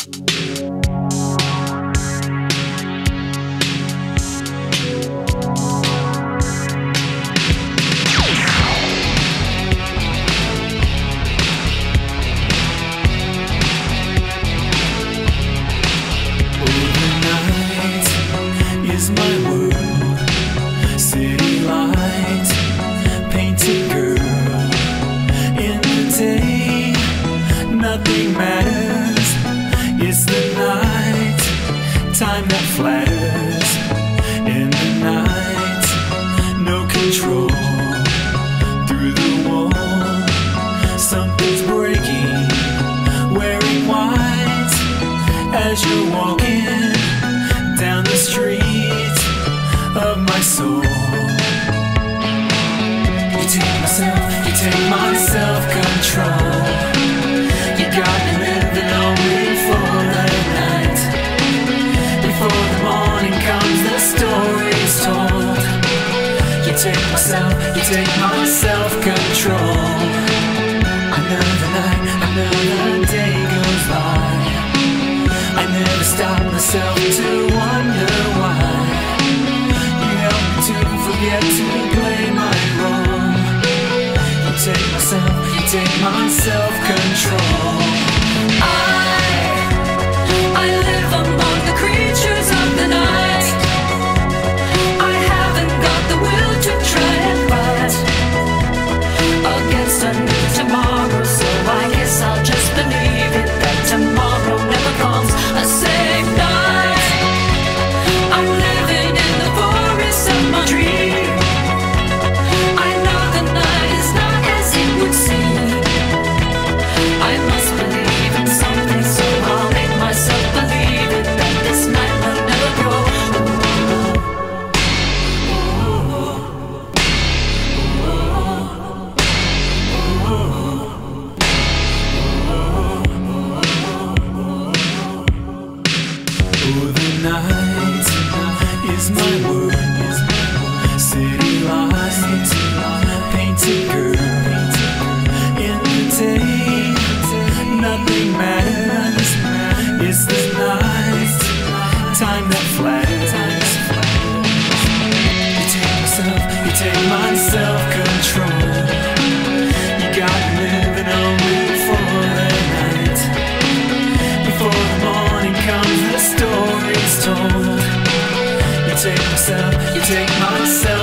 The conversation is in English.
Time that flatters in the night, no control through the wall. Something's breaking, wearing white as you're walking down the street of my soul. You take myself, you take my self-control. You got me living only for the night. Before the morning comes, the story's told. You take myself, you take my self-control. Another night, another day goes by. I never stop myself to wonder why. You help me to forget to play my role. You take myself, you take my self-control. I live among the creatures of the night. I haven't got the will to try and fight against a new tomorrow, so I guess I'll just believe it that tomorrow never comes a safe night. I'm living in the forest of my dream. I know the night is not as it would seem. I must believe in something, so I'll make myself believe it that this night will never go. Oh, the night is my world. City lights, painted girl. In the day, nothing matters. It's the night, time that flatters. You take myself, you take my self-control. You got me living only for the night. Before the morning comes, the story's told. You take myself, you take my self-control.